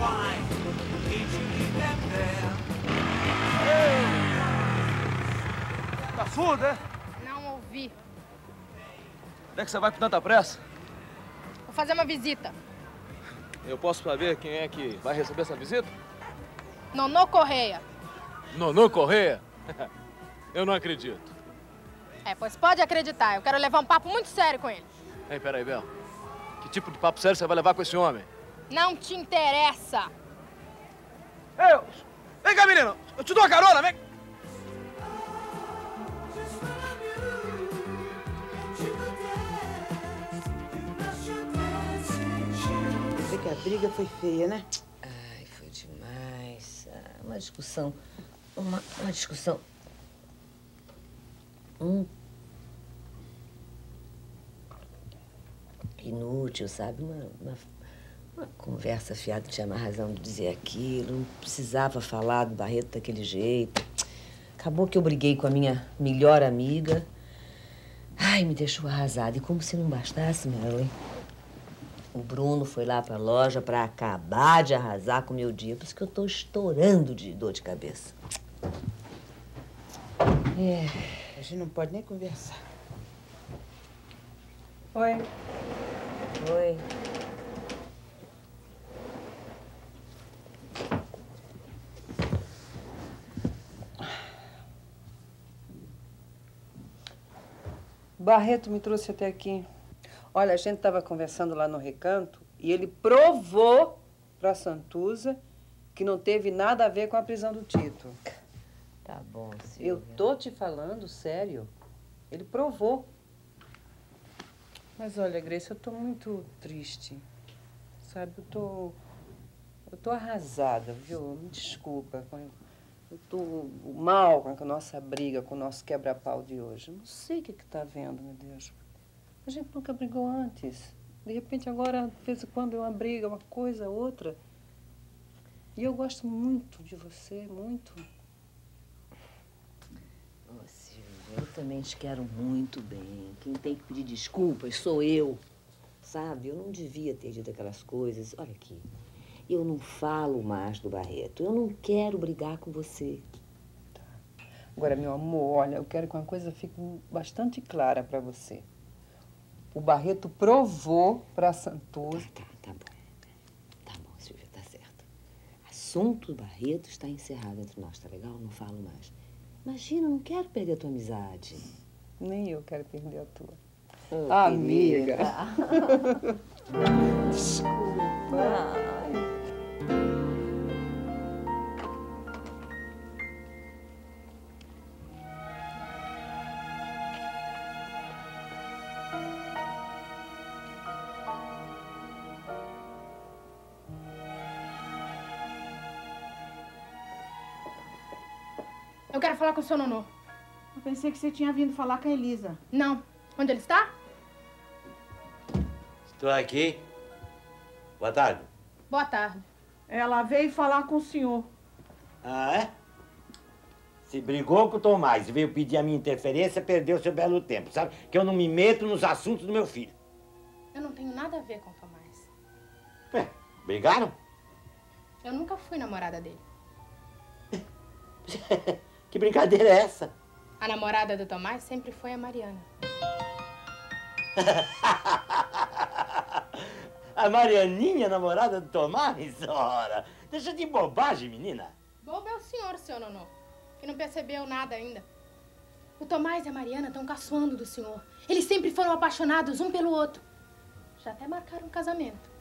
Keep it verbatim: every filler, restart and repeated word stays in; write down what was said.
Tá surdo, é? Não ouvi. Onde é que você vai com tanta pressa? Vou fazer uma visita. Eu posso saber quem é que vai receber essa visita? Nonô Correia. Nonô Correia? Eu não acredito. É, pois pode acreditar. Eu quero levar um papo muito sério com ele. Ei, peraí, Bel. Que tipo de papo sério você vai levar com esse homem? Não te interessa. Ei, vem cá, menino. Eu te dou uma carona, vem. Sei que a briga foi feia, né? Ai, foi demais. Ah, uma discussão. Uma, uma discussão. Hum. Inútil, sabe? Uma, uma, uma conversa fiada, tinha mais razão de dizer aquilo. Não precisava falar do Barreto daquele jeito. Acabou que eu briguei com a minha melhor amiga. Ai, me deixou arrasada. E como se não bastasse, Marilyn, o Bruno foi lá pra loja pra acabar de arrasar com o meu dia. Por isso que eu tô estourando de dor de cabeça. É, a gente não pode nem conversar. Oi. Oi. Barreto me trouxe até aqui. Olha, a gente estava conversando lá no Recanto e ele provou para Santuza que não teve nada a ver com a prisão do Tito. Tá bom, Silvia. Eu tô te falando sério. Ele provou. Mas olha, Grace, eu tô muito triste. Sabe, eu tô... Eu tô arrasada, viu? Me desculpa. Eu tô mal com a nossa briga, com o nosso quebra-pau de hoje. Eu não sei o que que tá vendo, meu Deus. A gente nunca brigou antes. De repente, agora, de vez em quando, é uma briga, uma coisa, outra. E eu gosto muito de você, muito. Ô, Silvia, eu também te quero muito bem. Quem tem que pedir desculpas sou eu. Sabe, eu não devia ter dito aquelas coisas. Olha aqui, eu não falo mais do Barreto. Eu não quero brigar com você. Tá. Agora, meu amor, olha, eu quero que uma coisa fique bastante clara pra você. O Barreto provou pra Santuza... Tá, tá, tá bom. Tá bom, Silvia, tá certo. Assunto do Barreto está encerrado entre nós, tá legal? Não falo mais. Imagina, eu não quero perder a tua amizade. Nem eu quero perder a tua. Oh, amiga. Desculpa. Ai. Eu quero falar com o seu Nonô. Eu pensei que você tinha vindo falar com a Elisa. Não. Onde ele está? Estou aqui. Boa tarde. Boa tarde. Ela veio falar com o senhor. Ah, é? Se brigou com o Tomás e veio pedir a minha interferência, perdeu seu belo tempo, sabe? Que eu não me meto nos assuntos do meu filho. Eu não tenho nada a ver com o Tomás. Ué, brigaram? Eu nunca fui namorada dele. Que brincadeira é essa? A namorada do Tomás sempre foi a Mariana. A Marianinha, namorada do Tomás? Ora, deixa de bobagem, menina. Bobo é o senhor, seu Nonô, que não percebeu nada ainda. O Tomás e a Mariana estão caçoando do senhor. Eles sempre foram apaixonados um pelo outro. Já até marcaram um casamento.